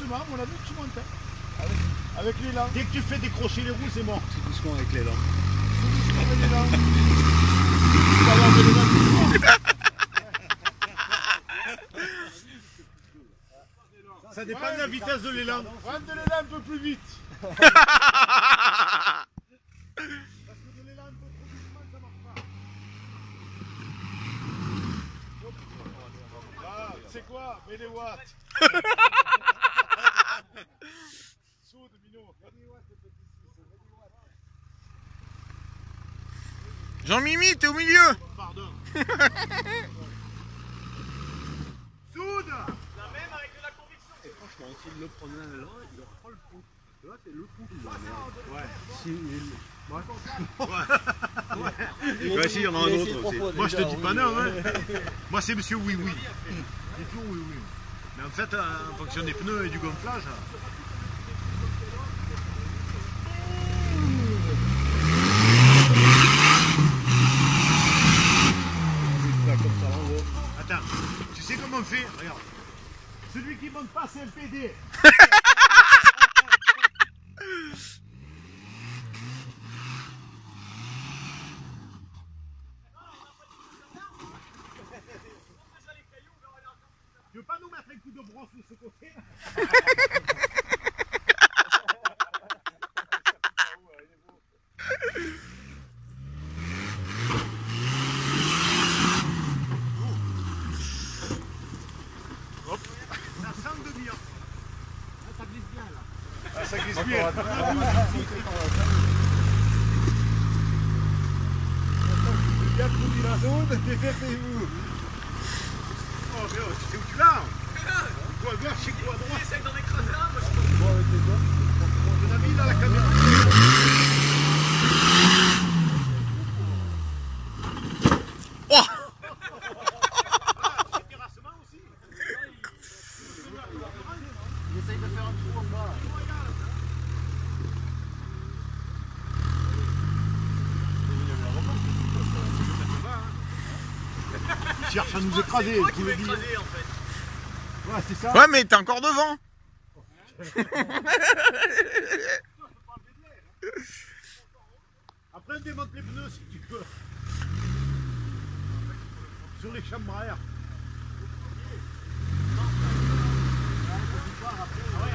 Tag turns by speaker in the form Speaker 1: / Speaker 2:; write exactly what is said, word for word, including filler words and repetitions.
Speaker 1: doucement, mon ami, tu montes. Avec, avec l'élan. Dès que tu fais décrocher les roues, c'est mort.
Speaker 2: Tout doucement avec l'élan.
Speaker 1: Tout doucement avec l'élan. Tu vas avoir de l'élan tout fort. Ça dépend de la vitesse de l'élan. Prends de l'élan un peu plus vite. Parce que de l'élan un peu trop doucement, ça marche pas. Ah, tu sais quoi? Mets les watts. Soude, Mino.
Speaker 3: Jean-Mimi, t'es au milieu.
Speaker 1: Pardon. Soude.
Speaker 4: La même avec de la conviction.
Speaker 2: Et franchement, s'il le prenait à l'élan, il reprend le coup. Là, c'est le coup qui va.
Speaker 1: Ouais.
Speaker 2: Si, il...
Speaker 1: Ouais.
Speaker 2: Ouais. Ouais, si, il y en a un autre aussi.
Speaker 1: Moi, je te dis pas non, hein. Moi, c'est monsieur oui, oui. Il dit toujours oui, oui. Mais en fait, en fonction des pneus et du gonflage. Attends, tu sais comment on fait? Regarde. Celui qui monte pas, c'est le P D. Tu veux pas nous mettre un coup de brosse de ce côté? Hop. Ça sent de bien. Ça glisse bien là. Ah, ça glisse bien. Bien trouvé la zone, défaites-vous. Oh, mais oh, tu sais où tu vas? Toi, à gauche, chez toi, à droite.
Speaker 4: Essaye d'en écraser un, moi je suis
Speaker 1: Bon, avec les doigts. Mon ami, il a la caméra.
Speaker 3: Oh,
Speaker 1: C'est terrassement aussi.
Speaker 2: Il essaye de faire un trou en bas.
Speaker 1: Il cherche à nous écraser.
Speaker 4: toi qui
Speaker 1: tu
Speaker 4: veux
Speaker 1: veux dire.
Speaker 4: écraser en fait.
Speaker 1: Ouais, c'est ça.
Speaker 3: ouais, mais t'es encore devant.
Speaker 1: Après, démonte les pneus si tu veux. Sur les chambres à air.